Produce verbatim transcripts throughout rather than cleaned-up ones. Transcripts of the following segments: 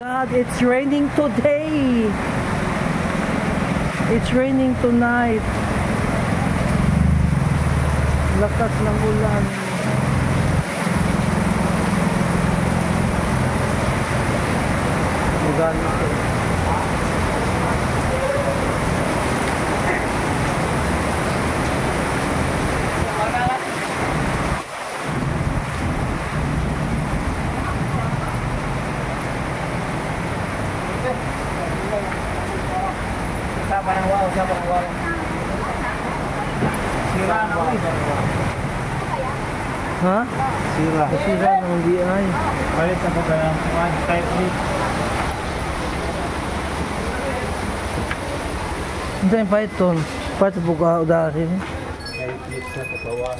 God, it's raining today. It's raining tonight. Lakas ng ulan. Magano ito. Siapa yang wow, siapa yang wow? Sira ang wow. Ha? Sira. Sira ng D I. Palit ako ka ng one type lead. Hindi yung python. Pato buka udahin. Type lead sa katawan.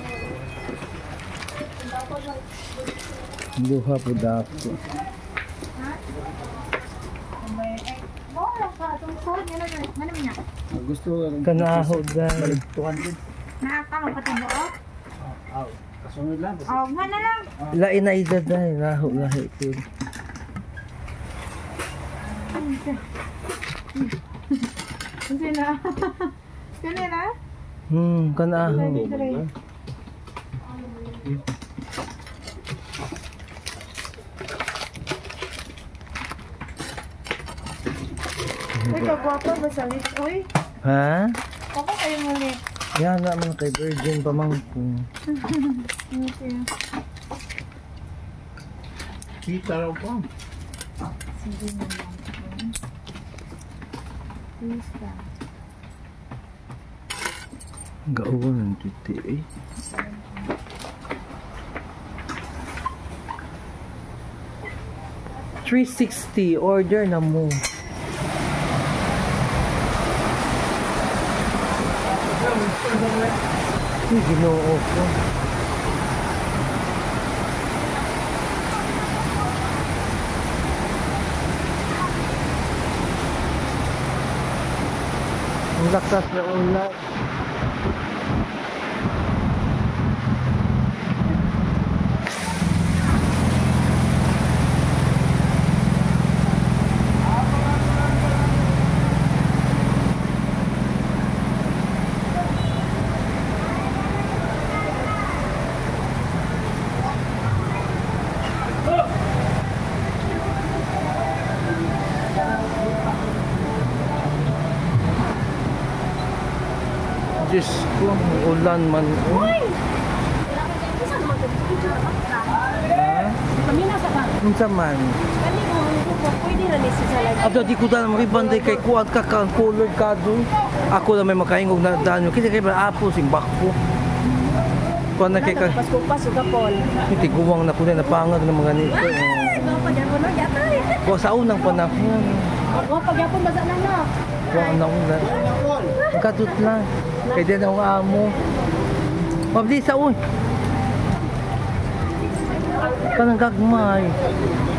Duha po dako. Gusto Kanaho dahil. tuhan din. Nakakang patibo o? Aw, kasunod lang. Oh, mana lang. Lain na edad dahil. Naho lahi ito. Hindi na. Kani na? Hmm, kanaho. Uy, kagwapo ba sa lips? Uy, Ha? ako kayo muli. Yan naman kay Virgin pamangkong. Thank you. Kita raw po. Sige na lang. Please ka. Gauwan ng tuti eh. three sixty order na mo. Ay, ginoo ko. Ang lakas na ulan. Diyos ko, ulan man. Uy! Ha? Kami nasa ka. Unsa man? Kami kung pwede na nisa sa lagi. Ato di ko daan makibanday kay kuat ka ka color ka doon. Ako na may makaingog na daan. Kasi kay ba apo sing bakpo. Kuan na kay ka. Paskupas uga pol. Iti guwang na ko na napangag ng mga nito. Ikaw pa dyan mo no, yatay. Kuha sa unang panahon. Ako pagyapon basa na na. Kuha na una. Katut lang. Kaya din ang amo. Mabdi sa uy. Kanang gagmay.